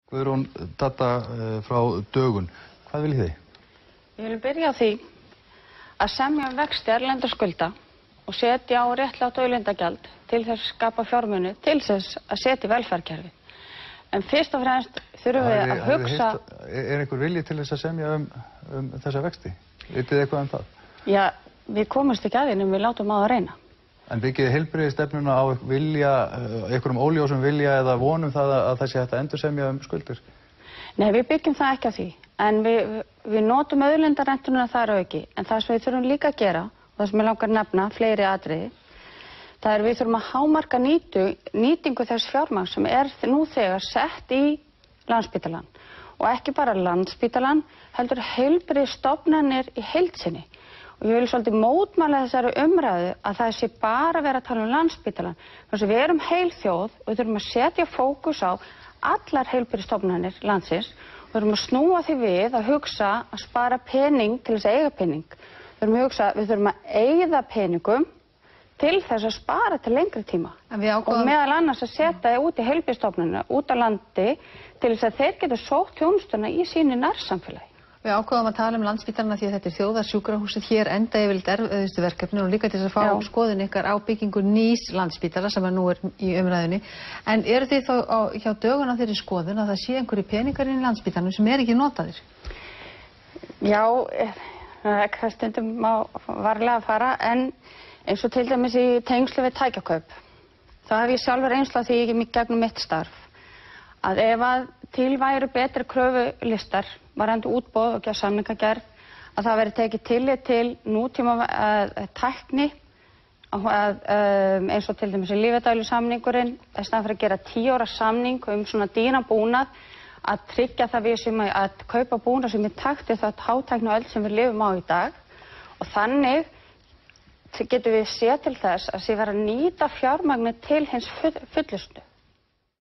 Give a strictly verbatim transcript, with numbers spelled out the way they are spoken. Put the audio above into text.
Guðrún Dadda frá Dögun, hvað viljið þið? Við viljum byrja á því að semja um vexti erlendra skulda og setja á réttlátt auðlindagjald til þess að skapa fjármuni, til þess að setja í velferðarkerfi. En fyrst og fremst þurfum við að hugsa... Er einhver vilji til þess að semja um, um þessa vexti? Vitið þið eitthvað um það? Já, við komumst ekki að því en við látum á að reyna. En byggið heilbrigðisstefnuna á vilja, einhverjum óljósum vilja eða vonum það að það sé hægt að endursemja um skuldir? Nei, við byggjum það ekki á því. En við, við notum auðlindarentuna þar auki. En það sem við þurfum líka að gera, og það sem ég langar að nefna, fleiri atriði, það er við þurfum að hámarka nýtu, nýtingu þess fjármagn sem er nú þegar sett í Landspítalann. Og ekki bara Landspítalann, heldur heilbrigðisstofnanir í heild sinni. Og ég vil svolítið mótmæla þessari umræðu að það sé bara að vera að tala um Landspítalann. Þannig að við erum heil þjóð og við þurfum að setja fókus á allar heilbrigðisstofnanir landsins. Við þurfum að snúa því við að hugsa að spara pening til þess að eiga pening. Við þurfum að hugsa, við þurfum að eyða peningum til þess að spara til lengri tíma. Ákváðum... Og meðal annars að setja það út í heilbrigðisstofnanina, út á landi, til þess að þeir geta sótt þjónustuna í sínu nærsamfélagi. Við ákváðum að tala um Landspítalana því að þetta er þjóðarsjúkrahúsið hér enda yfirleitt erfiðustu verkefni og líka til þess að fá Já. skoðun ykkar á byggingu nýs Landspítala sem er nú er í umræðunni. En eru þið þá á, hjá Dögun á þeirri skoðun að það sé einhverju peningar inn í Landspítalanum sem er ekki notaðir? Já, það stundum má varlega að fara en eins og til dæmis í tengslu við tækjakaup. Þá hef ég sjálfur reynslu af því ekki mikið gegnum mitt starf. Að ef að til væru betri kröfulistar varðandi útboð og gerð samningagerð að það veri tekið tillit til nútíma uh, tækni uh, uh, eins og til dæmis í lífedælusamningurinn í staðan fyrir að gera tíu ára samning um svona dýran búnað að tryggja það við sem að, að kaupa búnað sem er takt við það hátækni öll sem við lifum á í dag og þannig getum við séð til þess að sé vera að nýta fjármagni til hins full, fullustu.